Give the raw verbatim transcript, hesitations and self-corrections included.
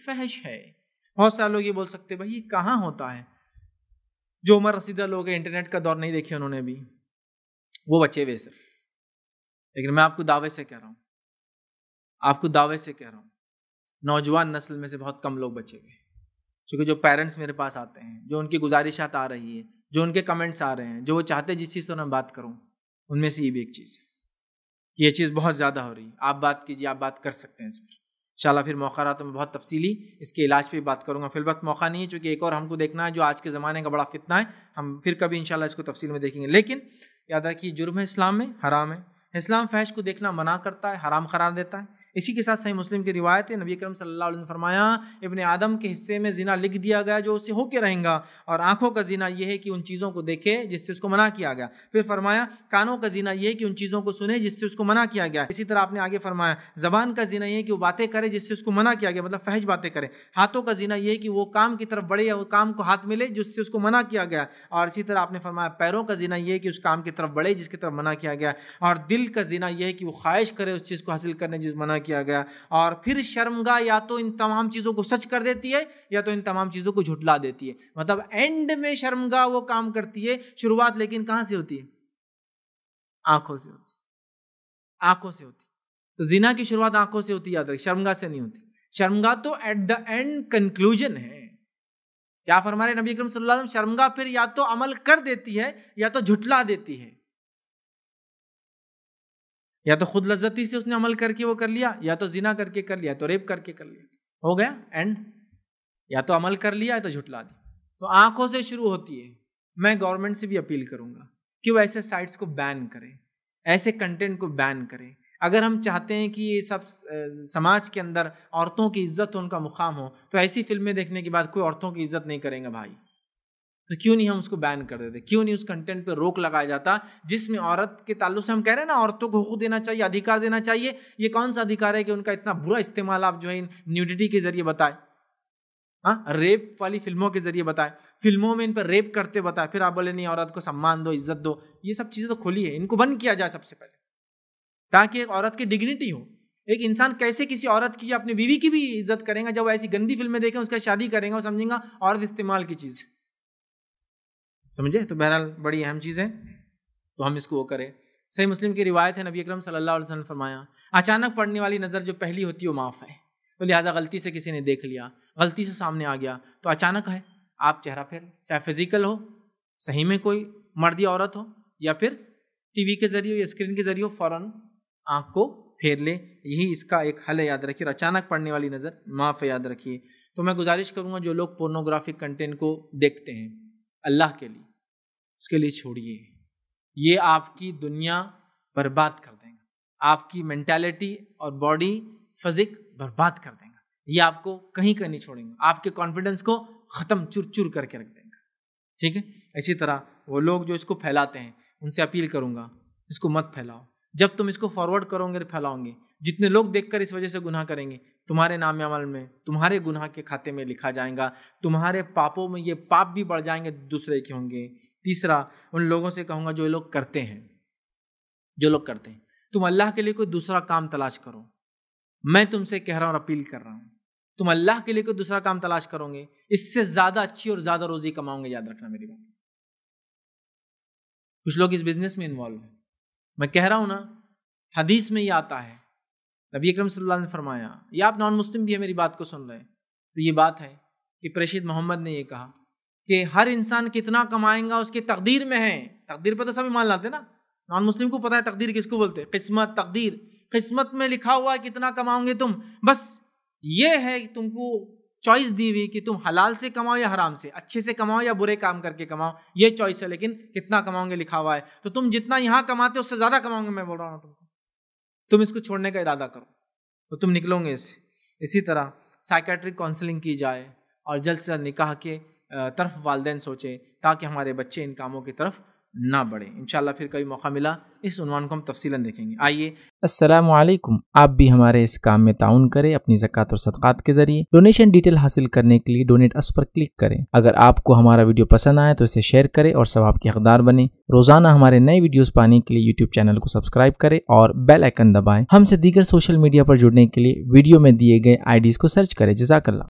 فحش ہے۔ بہت سارے لوگ یہ بول سکتے بھائی یہ کہاں ہوتا ہے، جو عمر رسیدہ لوگ ہیں انٹرنیٹ کا دور نہیں دیکھے انہوں نے بھی، وہ بچے ہوئے صرف۔ لیکن میں آپ کو دعوے سے کہہ رہا ہوں آپ کو دعوے سے کہہ رہا ہوں نوجوان نسل میں سے بہت کم لوگ بچے ہوئے، کیونکہ جو پیرنٹس میرے پاس آتے ہیں، جو ان کی گزارشات آ رہی ہے، جو ان کے کمنٹس آ رہے ہیں، جو وہ چاہتے ہیں جس چیز سے میں بات کروں، ان میں سے یہ بھی ایک چیز ہے کہ یہ چیز بہت زیادہ ہو رہی ہے۔ آپ بات کیجیے، آپ بات کر سکتے ہیں اس پر، انشاءاللہ پھر موقع رہا تو میں بہت تفصیلی اس کے علاج پہ بات کروں گا۔ فی الوقت موقع نہیں ہے، چونکہ ایک اور ہم کو دیکھنا ہے جو آج کے زمانے کا بڑا فتنہ ہے، ہم پھر کبھی انشاءاللہ اس کو تفصیل میں دیکھیں گے۔ لیکن یاد رکھیے جرم ہے اسلام میں، حرام ہے، اسلام فحش کو دیکھنا منع کرتا ہے، حرام قرار دیتا ہے۔ اسی کے ساتھ صحیح مسلم کی روایت ہے، نبی کریم صلی اللہ علیہ وسلم نے فرمایا ابن آدم کے حصے میں زنا لکھ دیا گیا جو اس سے ہو کے رہیں گا، اور آنکھوں کا زنا یہ ہے کہ ان چیزوں کو دیکھے جس سے اس کو منع کیا گیا۔ پھر فرمایا کانوں کا زنا یہ ہے کہ ان چیزوں کو سنے جس سے اس کو منع کیا گیا۔ اسی طرح آپ نے آگے فرمایا زبان کا زنا یہ ہے کہ وہ باتیں کرے جس سے اس کو منع کیا گیا، مطلب فحش باتیں کرے۔ ہاتھوں کا زنا یہ ہے کہ وہ کام کی طرف بڑھے یا وہ کام کو ہاتھ ملے جس سے اس کو منع کیا گیا، اور اسی طرح آپ نے فرمایا پیروں کا زنا یہ ہے کہ اس کام کی طرف بڑھے جس کی طرف منع کیا گیا، اور دل کا زنا یہ ہے کہ وہ خواہش کرے اس چیز کو حاصل کرنے جس منع کیا گیا۔ اور پھر شرمگاہ یا تو ان تمام چیزوں کو سچ کر دیتی ہے یا تو ان تمام چیزوں کو جھٹلا دیتی ہے، مطلب اینڈ میں شرمگاہ وہ کام کرتی ہے، شروعات لیکن کہاں سے ہوتی ہے؟ آنکھوں سے ہوتی ہے، آنکھوں سے ہوتی ہے۔ تو زنا کی شروعات آنکھوں سے ہوتی ہے، یاد رکھ، شرمگاہ سے نہیں ہوتی۔ شرمگاہ تو ایٹ دا اینڈ کنکلوژن ہے۔ کیا فرما رہے نبی اکرم صلی اللہ علیہ وسلم؟ شرمگاہ پھر یا تو عمل کر دیتی ہے یا تو جھٹلا دیتی ہے، یا تو خود لذتی سے اس نے عمل کر کے وہ کر لیا، یا تو زنا کر کے کر لیا، تو ریپ کر کے کر لیا، ہو گیا اینڈ، یا تو عمل کر لیا یا تو جھٹلا دی۔ تو آنکھوں سے شروع ہوتی ہے۔ میں گورنمنٹ سے بھی اپیل کروں گا کہ وہ ایسے سائٹس کو بین کرے، ایسے کنٹینٹ کو بین کرے۔ اگر ہم چاہتے ہیں کہ یہ سب سماج کے اندر عورتوں کی عزت ان کا مقام ہو، تو ایسی فلمیں دیکھنے کے بعد کوئی عورتوں کی عزت نہیں کرے گا بھائی، تو کیوں نہیں ہم اس کو بین کر دیتے؟ کیوں نہیں اس کنٹینٹ پہ روک لگایا جاتا جس میں عورت کے تعلق سے ہم کہہ رہے ہیں نا عورتوں کو حقوق دینا چاہیے، ادھیکار دینا چاہیے؟ یہ کون سا ادھیکار ہے کہ ان کا اتنا برا استعمال آپ جو ہے نیوڈیٹی کے ذریعے بتائے، ہاں ریپ والی فلموں کے ذریعے بتائے، فلموں میں ان پر ریپ کرتے بتائے، پھر آپ بولے نہیں عورت کو سمان دو، عزت دو۔ یہ سب چیزیں تو کھلی ہے، ان کو بند کیا جائے سب سے پہلے، تاکہ ایک عورت کی ڈگنیٹی ہو۔ ایک انسان کیسے کسی عورت کی یا اپنی بیوی کی بھی عزت کرے گا جب وہ ایسی گندی فلمیں دیکھیں، اس کا شادی کریں گا، وہ سمجھیں گا عورت استعمال کی چیز، سمجھے؟ تو بہرحال بڑی اہم چیز ہے، تو ہم اس کو وہ کریں۔ صحیح مسلم کی روایت ہے، نبی اکرم صلی اللہ علیہ وسلم نے فرمایا اچانک پڑنے والی نظر جو پہلی ہوتی ہے وہ معاف ہے، تو لہٰذا غلطی سے کسی نے دیکھ لیا، غلطی سے سامنے آ گیا تو اچانک ہے، آپ چہرہ پھیر، چاہے فزیکل ہو، صحیح میں کوئی مرد یا عورت ہو، یا پھر ٹی وی کے ذریعے یا اسکرین کے ذریعے فوراً آنکھ کو پھیر لے، یہی اس کا ایک حل ہے، یاد رکھیے۔ اور اچانک پڑنے والی نظر معاف ہے، یاد رکھیے۔ تو میں گزارش کروں گا جو لوگ پورنوگرافک کنٹینٹ کو دیکھتے ہیں، اللہ کے لیے اس کے لیے چھوڑیے، یہ آپ کی دنیا برباد کر دیں گا، آپ کی مینٹالٹی اور باڈی فزک برباد کر دیں گا، یہ آپ کو کہیں کا نہیں چھوڑیں گا، آپ کے کانفیڈنس کو ختم چور چور کر کے رکھ دیں گا، ٹھیک ہے؟ اسی طرح وہ لوگ جو اس کو پھیلاتے ہیں ان سے اپیل کروں گا اس کو مت پھیلاؤ۔ جب تم اس کو فارورڈ کرو گے پھیلاؤ گے، جتنے لوگ دیکھ کر اس وجہ سے گناہ کریں گے تمہارے نام عمل میں، تمہارے گناہ کے کھاتے میں لکھا جائے گا، تمہارے پاپوں میں یہ پاپ بھی بڑھ جائیں گے، دوسرے کے ہوں گے۔ تیسرا ان لوگوں سے کہوں گا جو لوگ کرتے ہیں جو لوگ کرتے ہیں تم اللہ کے لیے کوئی دوسرا کام تلاش کرو، میں تم سے کہہ رہا ہوں اور اپیل کر رہا ہوں، تم اللہ کے لیے کوئی دوسرا کام تلاش کرو گے، اس سے زیادہ اچھی اور زیادہ روزی کماؤں گے، یاد رکھنا میری بات۔ کچھ لوگ اس بزنس میں انوالو ہیں، میں کہہ رہا ہوں نا، حدیث میں یہ آتا ہے، نبی اکرم صلی اللہ علیہ وسلم نے فرمایا، یا آپ نان مسلم بھی ہے میری بات کو سن رہے ہیں تو یہ بات ہے کہ پریشید محمد نے یہ کہا کہ ہر انسان کتنا کمائیں گا اس کی تقدیر میں ہے۔ تقدیر پہ تو سب ایمان لاتے نا، نان مسلم کو پتا ہے تقدیر کس کو بولتے، قسمت، تقدیر، قسمت میں لکھا ہوا ہے کتنا کماؤں گے تم، بس یہ ہے کہ تم کو چوائس دی ہوئی کہ تم حلال سے کماؤ یا حرام سے، اچھے سے کماؤ یا برے کام کر کے کماؤ، یہ چوائس ہے، لیکن کتنا کماؤں گے لکھا ہوا ہے، تو تم جتنا یہاں کماتے اس سے زیادہ کماؤں گے، میں بول رہا ہوں تم کو، تم اس کو چھوڑنے کا ارادہ کرو تو تم نکلو گے اس سے۔ اسی طرح سائیکیٹرک کاؤنسلنگ کی جائے اور جلد سے جلد نکاح کے طرف والدین سوچیں تاکہ ہمارے بچے ان کاموں کی طرف نہ بڑھیں۔ انشاءاللہ پھر کبھی موقع ملا اس عنوان کو ہم تفصیلاً دیکھیں گے۔ آئیے، السلام علیکم، آپ بھی ہمارے اس کام میں تعاون کریں اپنی زکوٰۃ اور صدقات کے ذریعے۔ ڈونیشن ڈیٹیل حاصل کرنے کے لیے ڈونیٹ اس پر کلک کریں۔ اگر آپ کو ہمارا ویڈیو پسند آئے تو اسے شیئر کریں اور ثواب کے حقدار بنیں۔ روزانہ ہمارے نئے ویڈیوز پانے کے لیے یوٹیوب چینل کو سبسکرائب کریں اور بیل آئیکن دبائیں۔ ہم سے دیگر سوشل میڈیا پر جڑنے کے لیے ویڈیو میں دیے گئے آئی ڈیز کو سرچ کریں۔ جزاک اللہ۔